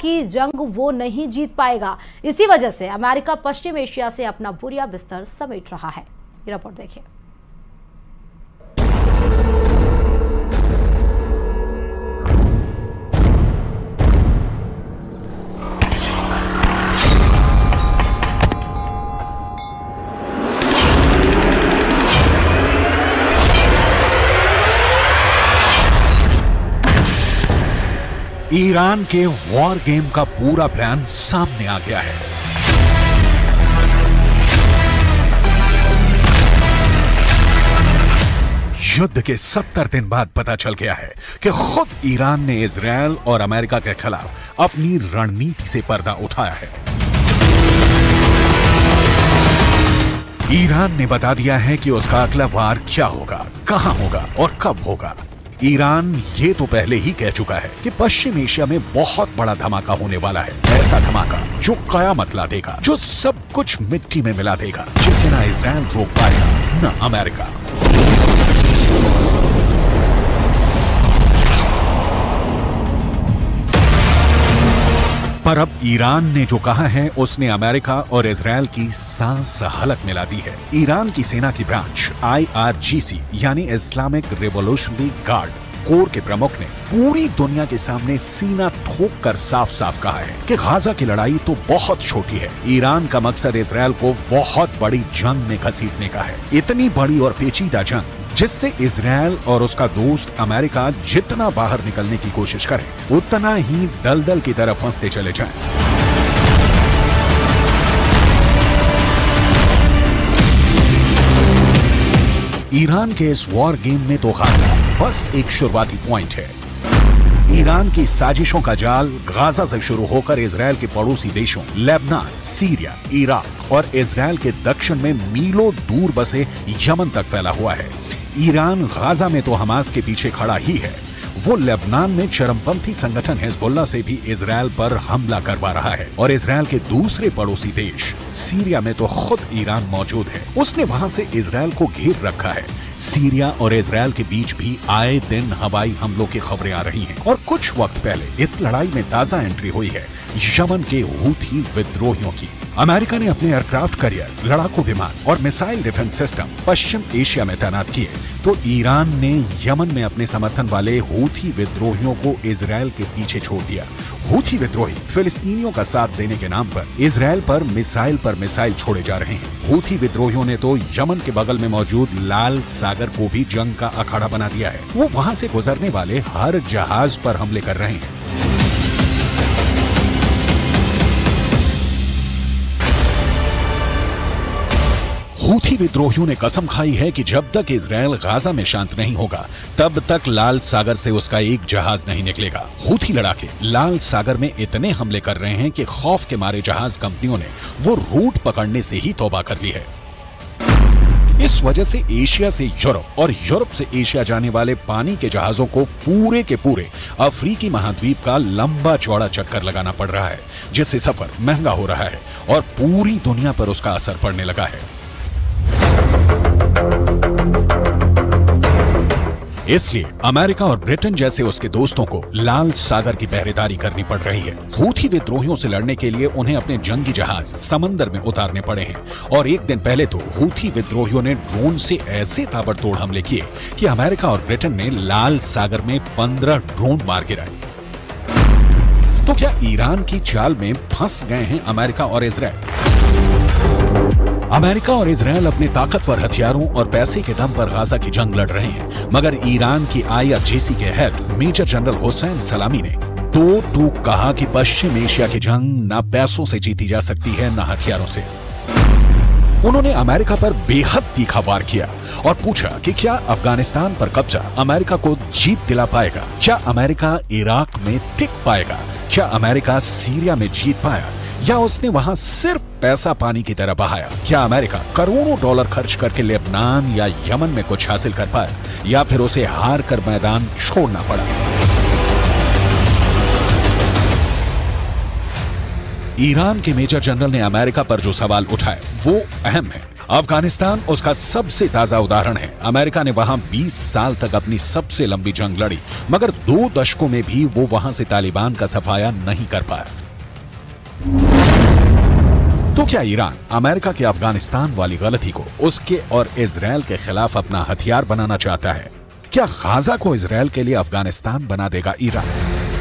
की जंग वो नहीं जीत पाएगा। इसी वजह से अमेरिका पश्चिम एशिया से अपना बोरिया बिस्तर समेट रहा है। ये रिपोर्ट देखिए। ईरान के वॉर गेम का पूरा प्लान सामने आ गया है। युद्ध के 70 दिन बाद पता चल गया है कि खुद ईरान ने इजरायल और अमेरिका के खिलाफ अपनी रणनीति से पर्दा उठाया है। ईरान ने बता दिया है कि उसका अगला वार क्या होगा, कहां होगा और कब होगा। ईरान ये तो पहले ही कह चुका है कि पश्चिम एशिया में बहुत बड़ा धमाका होने वाला है। ऐसा धमाका जो कयामत ला देगा, जो सब कुछ मिट्टी में मिला देगा, जिसे ना इजरायल रोक पाएगा ना अमेरिका। पर अब ईरान ने जो कहा है उसने अमेरिका और इजरायल की सांस हलक मिला दी है। ईरान की सेना की ब्रांच IRGC यानी इस्लामिक रिवॉल्यूशनरी गार्ड कोर के प्रमुख ने पूरी दुनिया के सामने सीना ठोक कर साफ साफ कहा है कि गाजा की लड़ाई तो बहुत छोटी है। ईरान का मकसद इजरायल को बहुत बड़ी जंग में घसीटने का है। इतनी बड़ी और पेचीदा जंग जिससे इजरायल और उसका दोस्त अमेरिका जितना बाहर निकलने की कोशिश करें उतना ही दलदल की तरफ फंसते चले जाएं। ईरान के इस वॉर गेम में तो गाजा बस एक शुरुआती पॉइंट है। ईरान की साजिशों का जाल गाजा से शुरू होकर इजरायल के पड़ोसी देशों लेबनान, सीरिया, इराक और इजरायल के दक्षिण में मीलों दूर बसे यमन तक फैला हुआ है। ईरान गाजा में तो हमास के पीछे खड़ा ही है। वो लेबनान में चरमपंथी संगठन हिजबुल्लाह से भी इजरायल पर हमला करवा रहा है और इजरायल के दूसरे पड़ोसी देश सीरिया में तो खुद ईरान मौजूद है। उसने वहां से इजरायल को घेर रखा है। सीरिया और इजरायल के बीच भी आए दिन हवाई हमलों की खबरें आ रही हैं और कुछ वक्त पहले इस लड़ाई में ताजा एंट्री हुई है यमन के हूथी विद्रोहियों की। अमेरिका ने अपने एयरक्राफ्ट कैरियर, लड़ाकू विमान और मिसाइल डिफेंस सिस्टम पश्चिम एशिया में तैनात किए तो ईरान ने यमन में अपने समर्थन वाले हूथी विद्रोहियों को इजरायल के पीछे छोड़ दिया। हूथी विद्रोही फिलिस्तीनियों का साथ देने के नाम पर इजरायल पर मिसाइल छोड़े जा रहे हैं। हूथी विद्रोहियों ने तो यमन के बगल में मौजूद लाल सागर को भी जंग का अखाड़ा बना दिया है। वो वहां से गुजरने वाले हर जहाज पर हमले कर रहे हैं। हूथी विद्रोहियों ने कसम खाई है कि जब तक इजरायल गाजा में शांत नहीं होगा तब तक लाल सागर से उसका एक जहाज नहीं निकलेगा। हूथी लड़ाके लाल सागर में इतने हमले कर रहे हैं कि खौफ के मारे जहाज कंपनियों ने वो रूट पकड़ने से ही तौबा कर ली है। इस वजह से एशिया से यूरोप और यूरोप से एशिया जाने वाले पानी के जहाजों को पूरे के पूरे अफ्रीकी महाद्वीप का लंबा चौड़ा चक्कर लगाना पड़ रहा है, जिससे सफर महंगा हो रहा है और पूरी दुनिया पर उसका असर पड़ने लगा है। इसलिए अमेरिका और ब्रिटेन जैसे उसके दोस्तों को लाल सागर की पहरेदारी करनी पड़ रही है। हूथी विद्रोहियों से लड़ने के लिए उन्हें अपने जंगी जहाज समंदर में उतारने पड़े हैं और एक दिन पहले तो हूथी विद्रोहियों ने ड्रोन से ऐसे ताबड़तोड़ हमले किए कि अमेरिका और ब्रिटेन ने लाल सागर में 15 ड्रोन मार गिराए। तो क्या ईरान की चाल में फंस गए हैं अमेरिका और इजरायल? अमेरिका और इजरायल अपने ताकतवर हथियारों और पैसे के दम पर गाजा की जंग लड़ रहे हैं, मगर ईरान की IRGC के हेड मेजर जनरल हुसैन सलामी ने दो टूक कहा कि पश्चिम एशिया की जंग न पैसों से जीती जा सकती है न हथियारों से। उन्होंने अमेरिका पर बेहद तीखा वार किया और पूछा कि क्या अफगानिस्तान पर कब्जा अमेरिका को जीत दिला पाएगा? क्या अमेरिका इराक में टिक पाएगा? क्या अमेरिका सीरिया में जीत पाया या उसने वहां सिर्फ पैसा पानी की तरह बहाया? क्या अमेरिका करोड़ों डॉलर खर्च करके लेबनान या यमन में कुछ हासिल कर पाया या फिर उसे हार कर मैदान छोड़ना पड़ा? ईरान के मेजर जनरल ने अमेरिका पर जो सवाल उठाए वो अहम है। अफगानिस्तान उसका सबसे ताजा उदाहरण है। अमेरिका ने वहां 20 साल तक अपनी सबसे लंबी जंग लड़ी, मगर 2 दशकों में भी वो वहां से तालिबान का सफाया नहीं कर पाया। तो क्या ईरान अमेरिका के अफगानिस्तान वाली गलती को उसके और इजराइल के खिलाफ अपना हथियार बनाना चाहता है? क्या गाजा को इजराइल के लिए अफगानिस्तान बना देगा ईरान?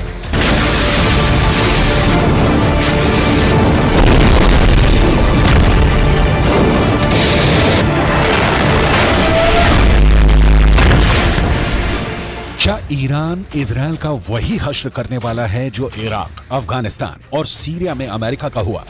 क्या ईरान इजराइल का वही हश्र करने वाला है जो इराक, अफगानिस्तान और सीरिया में अमेरिका का हुआ?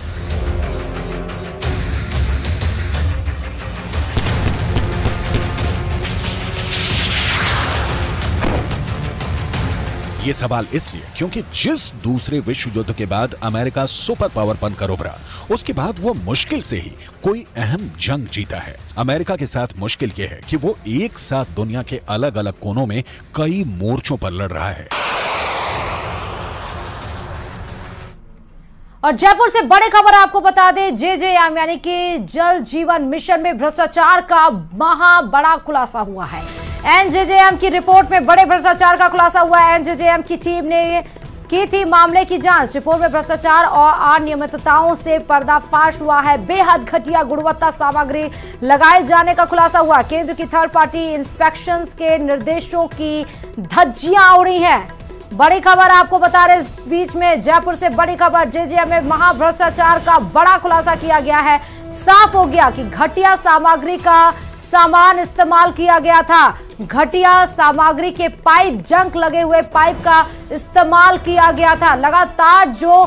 ये सवाल इसलिए क्योंकि जिस दूसरे विश्व युद्ध के बाद अमेरिका सुपर पावर बनकर उभरा, उसके बाद वो मुश्किल से ही कोई अहम जंग जीता है। अमेरिका के साथ मुश्किल ये है कि वो एक साथ दुनिया के अलग अलग कोनों में कई मोर्चों पर लड़ रहा है। और जयपुर से बड़ी खबर आपको बता दें, जेजेएम यानी कि जल जीवन मिशन में भ्रष्टाचार का महा बड़ा खुलासा हुआ है। एनजेजेएम की रिपोर्ट में बड़े भ्रष्टाचार का खुलासा हुआ है। एनजेजेएम की टीम ने की थी मामले की जांच। रिपोर्ट में भ्रष्टाचार और अनियमितताओं से पर्दाफाश हुआ है। बेहद घटिया गुणवत्ता सामग्री लगाए जाने का खुलासा हुआ। केंद्र की थर्ड पार्टी इंस्पेक्शन के निर्देशों की धज्जियां उड़ी हैं। बड़ी खबर आपको बता रहे, इस बीच में जयपुर से बड़ी खबर, जेजेएम में महाभ्रष्टाचार का बड़ा खुलासा किया गया है। साफ हो गया कि घटिया सामग्री का सामान इस्तेमाल किया गया था। घटिया सामग्री के पाइप, जंक लगे हुए पाइप का इस्तेमाल किया गया था। लगातार जो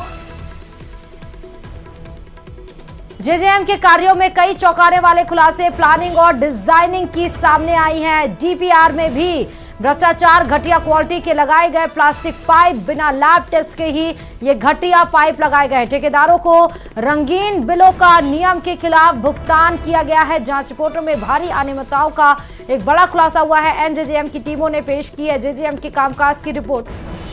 जेजेएम के कार्यों में कई चौंकाने वाले खुलासे प्लानिंग और डिजाइनिंग की सामने आई हैं। डीपीआर में भी भ्रष्टाचार, घटिया क्वालिटी के लगाए गए प्लास्टिक पाइप, बिना लैब टेस्ट के ही ये घटिया पाइप लगाए गए। ठेकेदारों को रंगीन बिलों का नियम के खिलाफ भुगतान किया गया है। जांच रिपोर्टों में भारी अनियमितताओं का एक बड़ा खुलासा हुआ है। एनजेजेएम की टीमों ने पेश की है जेजेएम के कामकाज की रिपोर्ट।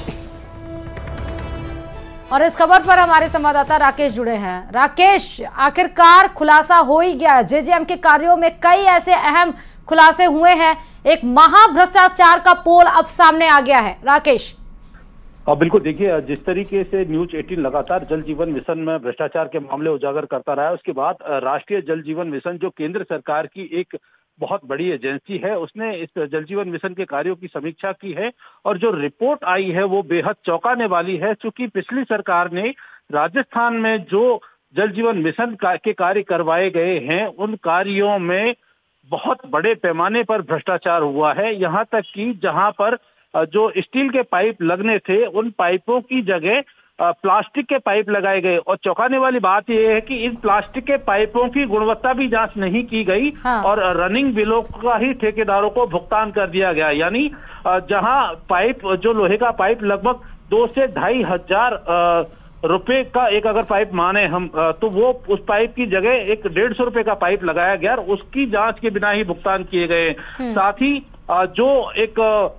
और इस खबर पर हमारे संवाददाता राकेश जुड़े हैं। राकेश, आखिरकार खुलासा हो ही गया। जेजेएम के कार्यों में कई ऐसे अहम खुलासे हुए हैं। एक महाभ्रष्टाचार का पोल अब सामने आ गया है। राकेश, बिल्कुल, देखिए जिस तरीके से न्यूज 18 लगातार जल जीवन मिशन में भ्रष्टाचार के मामले उजागर करता रहा है, उसके बाद राष्ट्रीय जल जीवन मिशन जो केंद्र सरकार की एक बहुत बड़ी एजेंसी है, उसने इस जल जीवन मिशन के कार्यों की समीक्षा की है और जो रिपोर्ट आई है वो बेहद चौंकाने वाली है। क्योंकि पिछली सरकार ने राजस्थान में जो जल जीवन मिशन के कार्य करवाए गए हैं, उन कार्यों में बहुत बड़े पैमाने पर भ्रष्टाचार हुआ है। यहाँ तक कि जहाँ पर जो स्टील के पाइप लगने थे, उन पाइपों की जगह प्लास्टिक के पाइप लगाए गए। और चौंकाने वाली बात यह है कि इन प्लास्टिक के पाइपों की गुणवत्ता भी जांच नहीं की गई। हाँ। और रनिंग बिलों का ही ठेकेदारों को भुगतान कर दिया गया। यानी जहां पाइप, जो लोहे का पाइप लगभग 2 से 2.5 हजार रुपए का एक अगर पाइप माने हम, तो वो उस पाइप की जगह एक 150 रुपए का पाइप लगाया गया और उसकी जांच के बिना ही भुगतान किए गए। साथ ही जो एक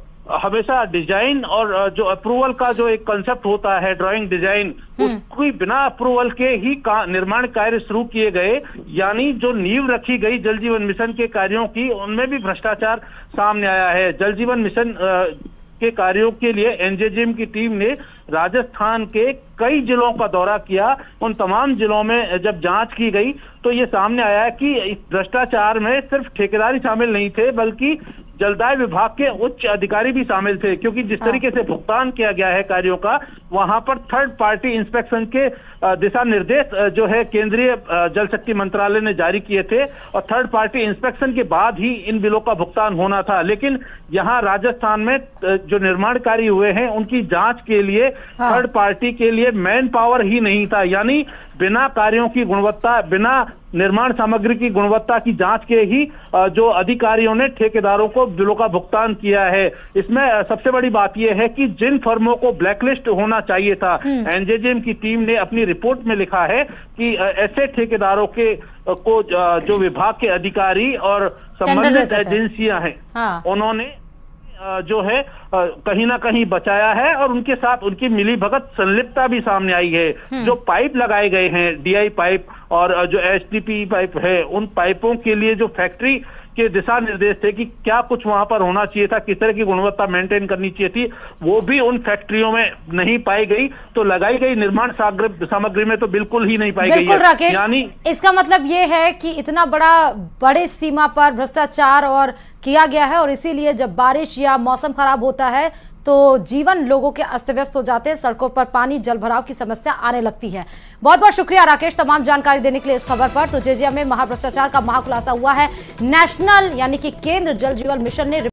हमेशा डिजाइन और जो अप्रूवल का जो एक कंसेप्ट होता है, ड्राइंग डिजाइन, उसकी बिना अप्रूवल के ही निर्माण कार्य शुरू किए गए। यानी जो नींव रखी गई जल जीवन मिशन के कार्यों की, उनमें भी भ्रष्टाचार सामने आया है। जल जीवन मिशन के कार्यों के लिए एनजेजेएम की टीम ने राजस्थान के कई जिलों का दौरा किया। उन तमाम जिलों में जब जांच की गई तो ये सामने आया कि इस भ्रष्टाचार में सिर्फ ठेकेदार ही शामिल नहीं थे, बल्कि जलदाय विभाग के उच्च अधिकारी भी शामिल थे। क्योंकि जिस तरीके से भुगतान किया गया है कार्यों का, वहां पर थर्ड पार्टी इंस्पेक्शन के दिशा निर्देश जो है केंद्रीय जल शक्ति मंत्रालय ने जारी किए थे और थर्ड पार्टी इंस्पेक्शन के बाद ही इन बिलों का भुगतान होना था। लेकिन यहाँ राजस्थान में जो निर्माण कार्य हुए हैं, उनकी जांच के लिए थर्ड पार्टी के लिए मैन पावर ही नहीं था। यानी बिना कार्यों की गुणवत्ता, बिना निर्माण सामग्री की गुणवत्ता की जांच के ही जो अधिकारियों ने ठेकेदारों को बिलों का भुगतान किया है। इसमें सबसे बड़ी बात यह है कि जिन फर्मों को ब्लैकलिस्ट होना चाहिए था, एनजेजेएम की टीम ने अपनी रिपोर्ट में लिखा है कि ऐसे ठेकेदारों के को जो विभाग के अधिकारी और संबंधित एजेंसियां हैं, उन्होंने जो है कहीं ना कहीं बचाया है और उनके साथ उनकी मिलीभगत संलिप्तता भी सामने आई है। जो पाइप लगाए गए हैं, डीआई पाइप और जो एचडीपी पाइप है, उन पाइपों के लिए जो फैक्ट्री के दिशा निर्देश थे कि क्या कुछ वहां पर होना चाहिए था, किस तरह की गुणवत्ता मेंटेन करनी चाहिए थी, वो भी उन फैक्ट्रियों में नहीं पाई गई। तो लगाई गई निर्माण सामग्री में तो बिल्कुल ही नहीं पाई गई है। राकेश, यानी इसका मतलब ये है कि इतना बड़े सीमा पर भ्रष्टाचार और किया गया है और इसीलिए जब बारिश या मौसम खराब होता है तो जीवन लोगों के अस्त व्यस्त हो जाते हैं, सड़कों पर पानी जलभराव की समस्या आने लगती है। बहुत बहुत शुक्रिया राकेश तमाम जानकारी देने के लिए इस खबर पर। तो जेजेएम में महाभ्रष्टाचार का महाखुलासा हुआ है। नेशनल यानी कि केंद्र जल जीवन मिशन ने